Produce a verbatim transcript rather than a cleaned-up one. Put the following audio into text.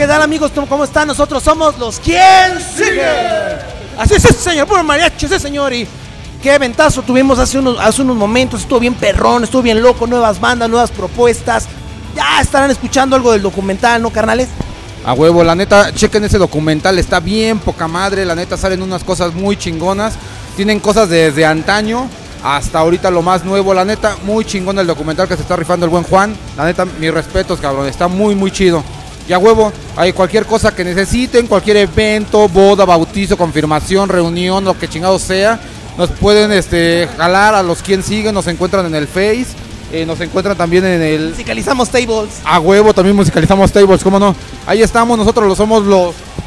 ¿qué tal, amigos? ¿Cómo están? Nosotros somos los ¿Quién Sigue? Así es, señor, puro mariachi, ese señor. Y qué eventazo tuvimos hace unos, hace unos momentos. Estuvo bien perrón, estuvo bien loco. Nuevas bandas, nuevas propuestas. Ya estarán escuchando algo del documental, ¿no, carnales? A huevo, la neta, chequen ese documental, está bien poca madre. La neta, salen unas cosas muy chingonas. Tienen cosas desde antaño hasta ahorita lo más nuevo. La neta, muy chingón el documental que se está rifando el buen Juan. La neta, mis respetos, cabrón, está muy, muy chido. Y a huevo, hay cualquier cosa que necesiten, cualquier evento, boda, bautizo, confirmación, reunión, lo que chingado sea, nos pueden este, jalar a los Quien Sigue, nos encuentran en el Face, eh, nos encuentran también en el... Musicalizamos tables. A huevo, también musicalizamos tables, ¿cómo no? Ahí estamos, nosotros lo somos los